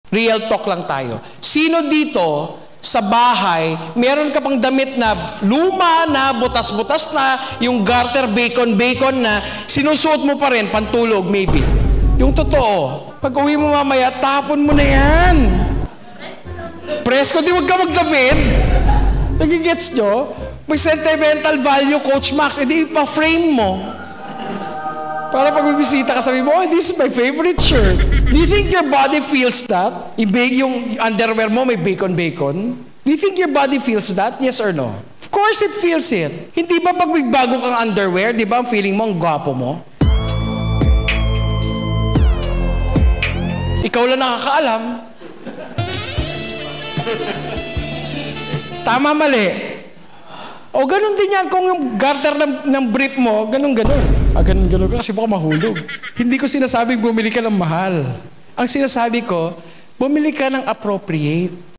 Real talk lang tayo. Sino dito sa bahay, meron ka pang damit na luma na, butas-butas na, yung garter bacon-bacon na, sinusuot mo pa rin, pantulog maybe. Yung totoo, pag uwi mo mamaya, tapon mo na yan. Presko, di wag ka magdamit. Nagigets nyo? May sentimental value, Coach Max, edi ipa-frame mo. Para pag bibisita ka, sabi mo, oh, this is my favorite shirt. Do you think your body feels that? Yung underwear mo may bacon-bacon? Do you think your body feels that? Yes or no? Of course it feels it. Hindi ba pag may bago kang underwear, di ba ang feeling mo, ang gwapo mo? Ikaw lang nakakaalam. Tama, mali. O ganun din yan kung yung garter ng brief mo, ganun-ganun. Ganun ka kasi baka mahulog. Hindi ko sinasabing bumili ka ng mahal. Ang sinasabi ko, bumili ka ng appropriate.